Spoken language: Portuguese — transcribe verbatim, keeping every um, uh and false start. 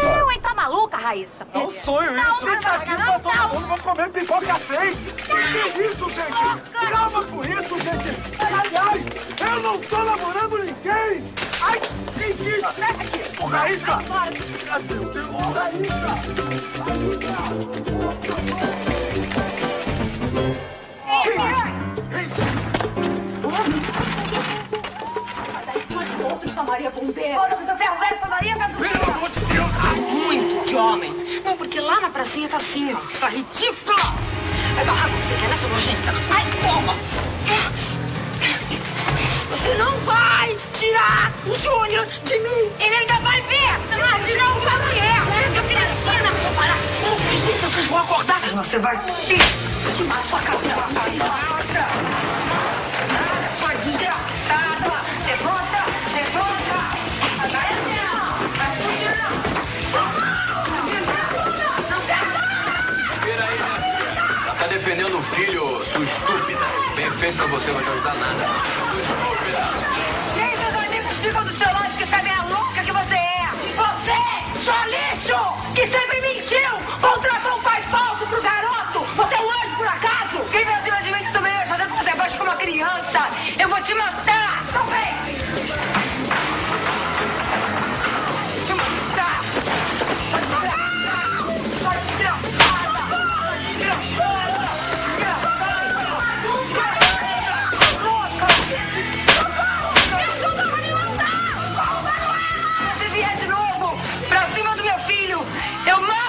Raíssa! Não, hein? Tá maluca, Raíssa? É um sonho Não, isso! não, Isso aqui não, pra não, todo não. mundo, vou comer pipoca fake! Que isso, gente? Calma com isso, gente! Aliás, eu não tô namorando ninguém! Ai, quem disse? Ô, Raíssa! Meu Deus, ô, Raíssa! Maria Bombeira. Ô, doutor Ferro Velho, sua Maria tá subindo. Pelo amor de Deus! Ah, muito de homem. Não, porque lá na pracinha tá assim, ó. Essa ridícula. É barraco que você quer, né, sua nojenta? Ai, toma. Você não vai tirar o Júnior de mim. Ele ainda vai ver. Imagina o que é. Seu cretina, você parar. Não, gente, vocês vão acordar. Você vai ter de mais sua cabeça. Sua desgraçada. Levanta, levanta. Peraí, né? Tá defendendo o filho, sua estúpida. Bem feito pra você, não vai te ajudar nada. Quem seus amigos ficam do seu lado que sabem a louca que você é? Você, só lixo, que sempre mentiu, contratou um pai falso pro garoto. Você é um anjo por acaso? Quem pra cima de mim tudo bem, fazendo que você baixa como uma criança. Eu vou te matar. Não vem. Te matar. Sua desgraçada. Sua desgraçada. Se vier de novo pra cima do meu filho, eu mato!